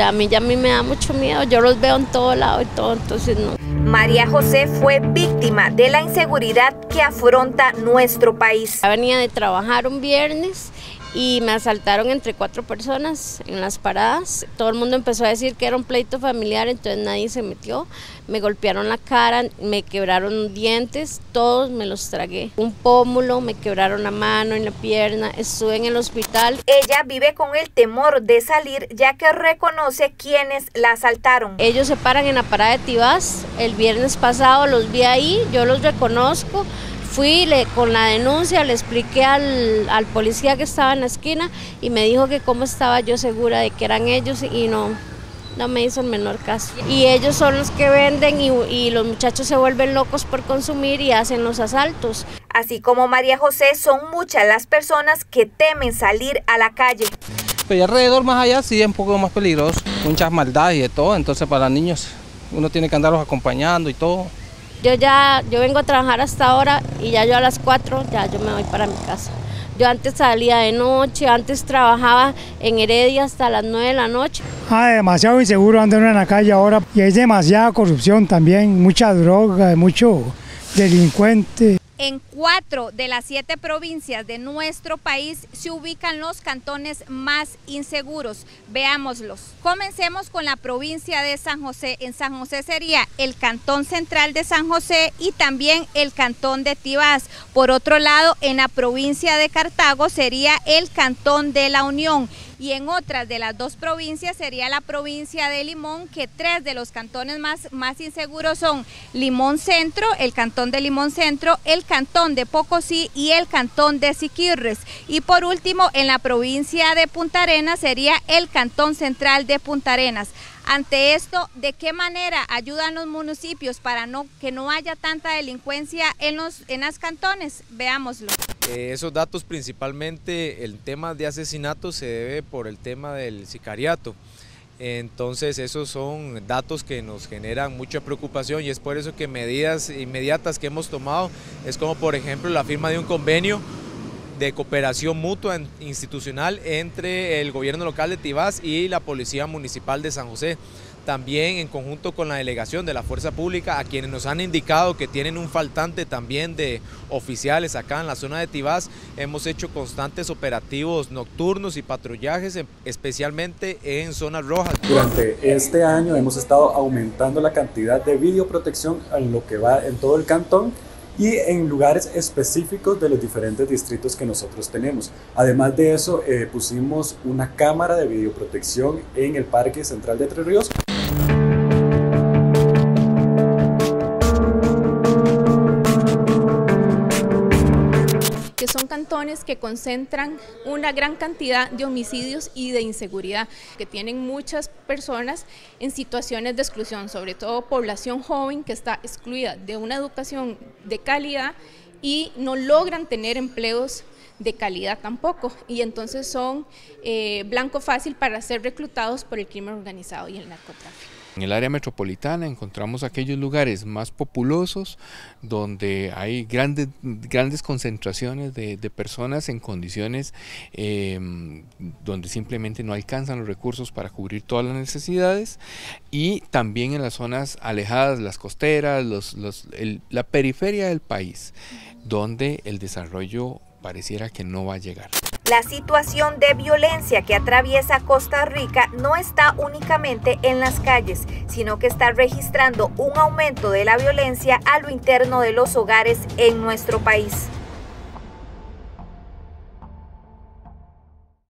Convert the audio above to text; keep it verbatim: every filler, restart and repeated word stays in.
ya a mí ya a mí me da mucho miedo, yo los veo en todo lado y todo, entonces no. María José fue víctima de la inseguridad que afronta nuestro país. Ya venía de trabajar un viernes y me asaltaron entre cuatro personas en las paradas. Todo el mundo empezó a decir que era un pleito familiar, entonces nadie se metió. Me golpearon la cara, me quebraron dientes, todos me los tragué. Un pómulo, me quebraron la mano, en la pierna, estuve en el hospital. Ella vive con el temor de salir, ya que reconoce quienes la asaltaron. Ellos se paran en la parada de Tibás, el viernes pasado los vi ahí, yo los reconozco. Fui le, con la denuncia, le expliqué al, al policía que estaba en la esquina y me dijo que cómo estaba yo segura de que eran ellos y no, no me hizo el menor caso. Y ellos son los que venden y, y los muchachos se vuelven locos por consumir y hacen los asaltos. Así como María José, son muchas las personas que temen salir a la calle. Pero alrededor más allá sí es un poco más peligroso, muchas maldades y de todo, entonces para los niños uno tiene que andarlos acompañando y todo. Yo ya, yo vengo a trabajar hasta ahora y ya yo a las cuatro ya yo me voy para mi casa. Yo antes salía de noche, antes trabajaba en Heredia hasta las nueve de la noche. Ah, demasiado inseguro andar en la calle ahora y hay demasiada corrupción también, mucha droga, mucho delincuente. En cuatro de las siete provincias de nuestro país se ubican los cantones más inseguros. Veámoslos. Comencemos con la provincia de San José. En San José sería el cantón central de San José y también el cantón de Tibás. Por otro lado, en la provincia de Cartago sería el cantón de La Unión. Y en otras de las dos provincias sería la provincia de Limón, que tres de los cantones más, más inseguros son Limón Centro, el cantón de Limón Centro, el cantón de Pocosí y el cantón de Siquirres. Y por último, en la provincia de Punta Arenas sería el cantón central de Punta Arenas. Ante esto, ¿de qué manera ayudan los municipios para no, que no haya tanta delincuencia en los en los cantones? Veámoslo. Eh, esos datos, principalmente el tema de asesinatos, se debe por el tema del sicariato. Entonces esos son datos que nos generan mucha preocupación y es por eso que medidas inmediatas que hemos tomado es como por ejemplo la firma de un convenio de cooperación mutua institucional entre el gobierno local de Tibás y la Policía Municipal de San José. También en conjunto con la delegación de la Fuerza Pública, a quienes nos han indicado que tienen un faltante también de oficiales acá en la zona de Tibás, hemos hecho constantes operativos nocturnos y patrullajes, especialmente en zonas rojas. Durante este año hemos estado aumentando la cantidad de videoprotección en lo que va en todo el cantón y en lugares específicos de los diferentes distritos que nosotros tenemos. Además de eso, eh, pusimos una cámara de videoprotección en el Parque Central de Tres Ríos. Que son cantones que concentran una gran cantidad de homicidios y de inseguridad, que tienen muchas personas en situaciones de exclusión, sobre todo población joven que está excluida de una educación de calidad y no logran tener empleos de calidad tampoco, y entonces son eh, blanco fácil para ser reclutados por el crimen organizado y el narcotráfico. En el área metropolitana encontramos aquellos lugares más populosos donde hay grandes, grandes concentraciones de, de personas en condiciones eh, donde simplemente no alcanzan los recursos para cubrir todas las necesidades, y también en las zonas alejadas, las costeras, los, los, el, la periferia del país, donde el desarrollo pareciera que no va a llegar. La situación de violencia que atraviesa Costa Rica no está únicamente en las calles, sino que está registrando un aumento de la violencia a lo interno de los hogares en nuestro país.